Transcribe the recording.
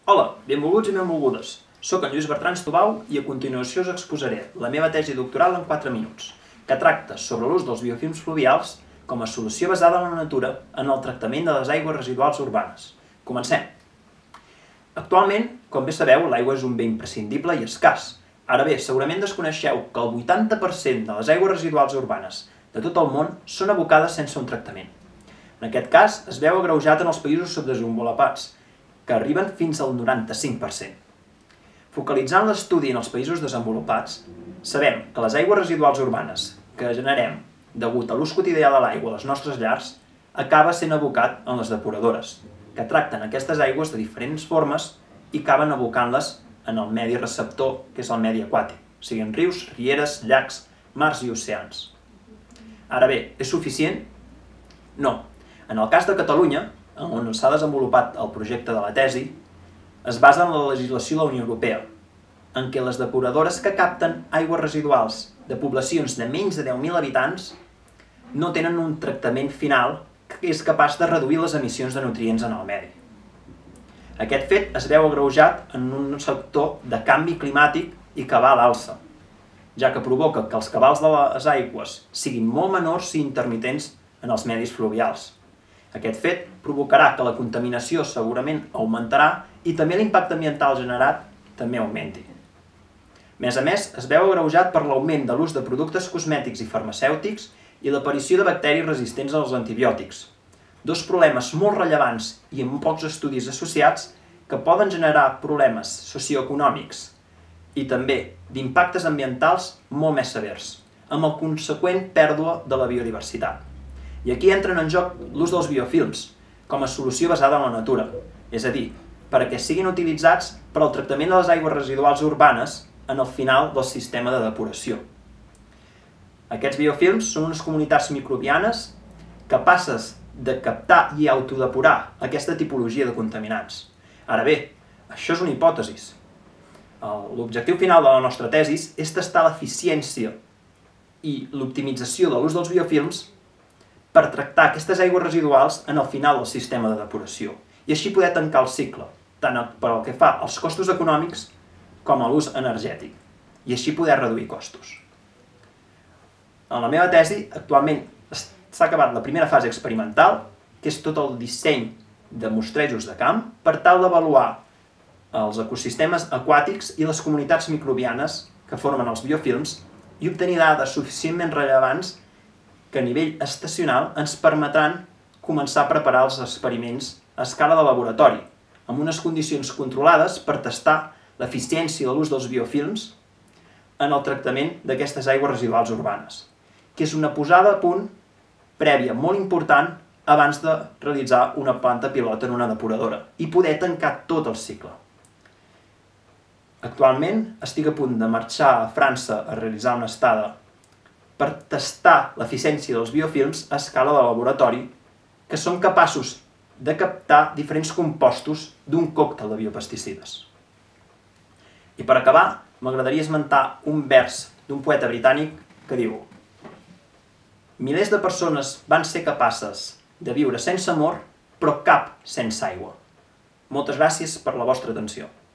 Hola, benvolguts i benvolgudes. Soc en Lluís Bertran Tubau i a continuació us exposaré la meva tesi doctoral en 4 minuts, que tracta sobre l'ús dels biofilms fluvials com a solució basada en la natura en el tractament de les aigües residuals urbanes. Comencem! Actualment, com bé sabeu, l'aigua és un bé imprescindible i escàs. Ara bé, segurament desconeixeu que el 80% de les aigües residuals urbanes de tot el món són abocades sense un tractament. En aquest cas, es veu agreujat en els països subdesenvolupats, que arriben fins al 95%. Focalitzant l'estudi en els països desenvolupats, sabem que les aigües residuals urbanes que generem degut a l'ús quotidià de l'aigua a les nostres llars acaba sent abocat en les depuradores, que tracten aquestes aigües de diferents formes i acaben abocant-les en el medi receptor, que és el medi aquàtic, siguin rius, rieres, llacs, mars i oceans. Ara bé, és suficient? No. En el cas de Catalunya, on s'ha desenvolupat el projecte de la tesi, es basa en la legislació de la Unió Europea, en què les depuradores que capten aigües residuals de poblacions de menys de 10.000 habitants no tenen un tractament final que és capaç de reduir les emissions de nutrients en el medi. Aquest fet es veu agreujat en un sector de canvi climàtic i que va a l'alça, ja que provoca que els cabals de les aigües siguin molt menors i intermitents en els medis fluvials. Aquest fet provocarà que la contaminació segurament augmentarà i també l'impacte ambiental generat també augmenti. A més, es veu agreujat per l'augment de l'ús de productes cosmètics i farmacèutics i l'aparició de bacteris resistents als antibiòtics. Dos problemes molt rellevants i amb pocs estudis associats que poden generar problemes socioeconòmics i també d'impactes ambientals molt més severs, amb la conseqüent pèrdua de la biodiversitat. I aquí entren en joc l'ús dels biofilms, com a solució basada en la natura, és a dir, perquè siguin utilitzats per al tractament de les aigües residuals urbanes en el final del sistema de depuració. Aquests biofilms són unes comunitats microbianes capaces de captar i autodepurar aquesta tipologia de contaminants. Ara bé, això és una hipòtesi. L'objectiu final de la nostra tesi és testar l'eficiència i l'optimització de l'ús dels biofilms per tractar aquestes aigües residuals en el final del sistema de depuració i així poder tancar el cicle, tant pel que fa als costos econòmics com a l'ús energètic, i així poder reduir costos. En la meva tesi, actualment s'ha acabat la primera fase experimental, que és tot el disseny de mostrejos de camp, per tal d'avaluar els ecosistemes aquàtics i les comunitats microbianes que formen els biofilms i obtenir dades suficientment rellevants que a nivell estacional ens permetran començar a preparar els experiments a escala de laboratori, amb unes condicions controlades per testar l'eficiència de l'ús dels biofilms en el tractament d'aquestes aigües residuals urbanes, que és una posada a punt prèvia molt important abans de realitzar una planta pilot en una depuradora i poder tancar tot el cicle. Actualment estic a punt de marxar a França a realitzar una estada per testar l'eficiència dels biofilms a escala de laboratori, que són capaços de captar diferents compostos d'un còctel de biopesticides. I per acabar, m'agradaria esmentar un vers d'un poeta britànic que diu: milers de persones van ser capaces de viure sense amor, però cap sense aigua. Moltes gràcies per la vostra atenció.